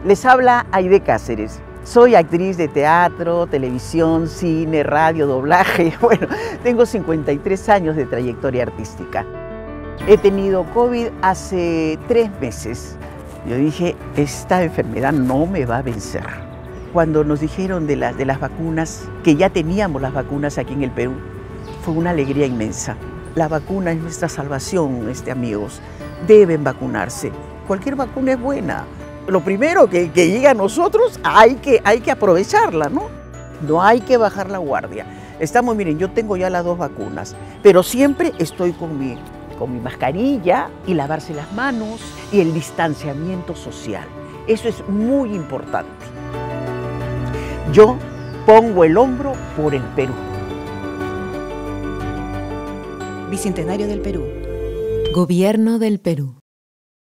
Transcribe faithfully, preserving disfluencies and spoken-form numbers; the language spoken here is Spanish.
Les habla Aide Cáceres. Soy actriz de teatro, televisión, cine, radio, doblaje. Bueno, tengo cincuenta y tres años de trayectoria artística. He tenido COVID hace tres meses. Yo dije, esta enfermedad no me va a vencer. Cuando nos dijeron de, la, de las vacunas, que ya teníamos las vacunas aquí en el Perú, fue una alegría inmensa. La vacuna es nuestra salvación, este, amigos. Deben vacunarse. Cualquier vacuna es buena. Lo primero que, que llega a nosotros, hay que, hay que aprovecharla, ¿no? No hay que bajar la guardia. Estamos, miren, yo tengo ya las dos vacunas, pero siempre estoy con mi, con mi mascarilla y lavarse las manos y el distanciamiento social. Eso es muy importante. Yo pongo el hombro por el Perú. Bicentenario del Perú. Gobierno del Perú.